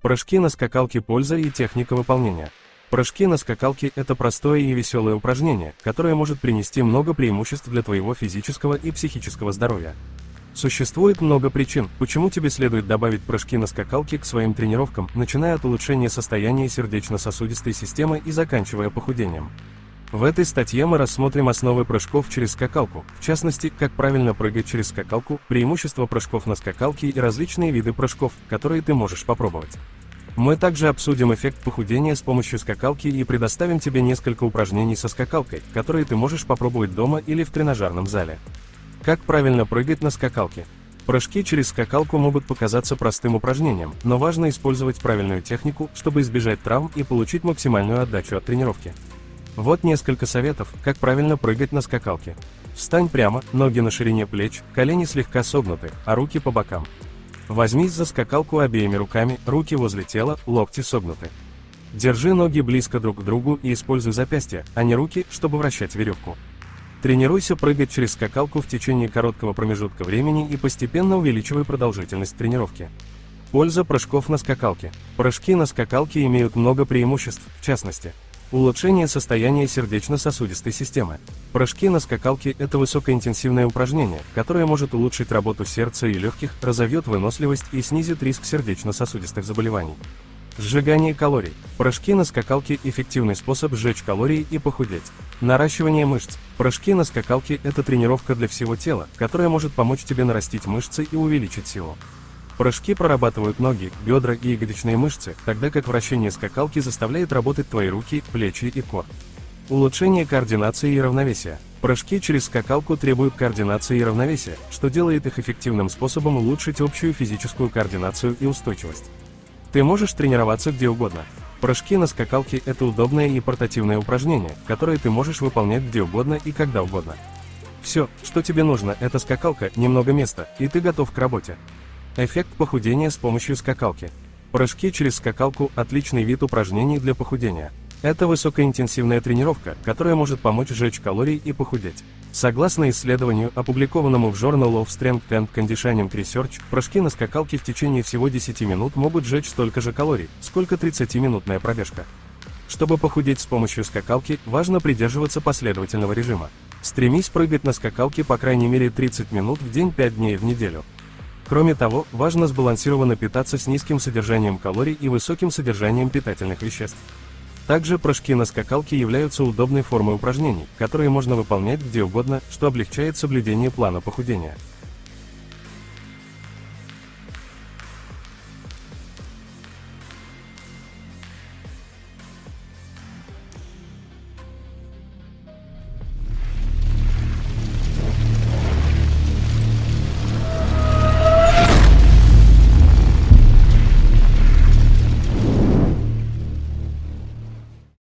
Прыжки на скакалке. Польза и техника выполнения. Прыжки на скакалке – это простое и веселое упражнение, которое может принести много преимуществ для твоего физического и психического здоровья. Существует много причин, почему тебе следует добавить прыжки на скакалке к своим тренировкам, начиная от улучшения состояния сердечно-сосудистой системы и заканчивая похудением. В этой статье мы рассмотрим основы прыжков через скакалку, в частности, как правильно прыгать через скакалку, преимущества прыжков на скакалке и различные виды прыжков, которые ты можешь попробовать. Мы также обсудим эффект похудения с помощью скакалки и предоставим тебе несколько упражнений со скакалкой, которые ты можешь попробовать дома или в тренажерном зале. Как правильно прыгать на скакалке? Прыжки через скакалку могут показаться простым упражнением, но важно использовать правильную технику, чтобы избежать травм и получить максимальную отдачу от тренировки. Вот несколько советов, как правильно прыгать на скакалке. Встань прямо, ноги на ширине плеч, колени слегка согнуты, а руки по бокам. Возьмись за скакалку обеими руками, руки возле тела, локти согнуты. Держи ноги близко друг к другу и используй запястья, а не руки, чтобы вращать веревку. Тренируйся прыгать через скакалку в течение короткого промежутка времени и постепенно увеличивай продолжительность тренировки. Польза прыжков на скакалке. Прыжки на скакалке имеют много преимуществ, в частности, улучшение состояния сердечно-сосудистой системы. Прыжки на скакалке – это высокоинтенсивное упражнение, которое может улучшить работу сердца и легких, разовьет выносливость и снизит риск сердечно-сосудистых заболеваний. Сжигание калорий. Прыжки на скакалке – эффективный способ сжечь калории и похудеть. Наращивание мышц. Прыжки на скакалке – это тренировка для всего тела, которая может помочь тебе нарастить мышцы и увеличить силу. Прыжки прорабатывают ноги, бедра и ягодичные мышцы, тогда как вращение скакалки заставляет работать твои руки, плечи и кор. Улучшение координации и равновесия. Прыжки через скакалку требуют координации и равновесия, что делает их эффективным способом улучшить общую физическую координацию и устойчивость. Ты можешь тренироваться где угодно. Прыжки на скакалке – это удобное и портативное упражнение, которое ты можешь выполнять где угодно и когда угодно. Все, что тебе нужно, это скакалка, немного места, и ты готов к работе. Эффект похудения с помощью скакалки. Прыжки через скакалку – отличный вид упражнений для похудения. Это высокоинтенсивная тренировка, которая может помочь сжечь калории и похудеть. Согласно исследованию, опубликованному в Journal of Strength and Conditioning Research, прыжки на скакалке в течение всего 10 минут могут сжечь столько же калорий, сколько 30-минутная пробежка. Чтобы похудеть с помощью скакалки, важно придерживаться последовательного режима. Стремись прыгать на скакалке по крайней мере 30 минут в день 5 дней в неделю. Кроме того, важно сбалансированно питаться с низким содержанием калорий и высоким содержанием питательных веществ. Также прыжки на скакалке являются удобной формой упражнений, которые можно выполнять где угодно, что облегчает соблюдение плана похудения.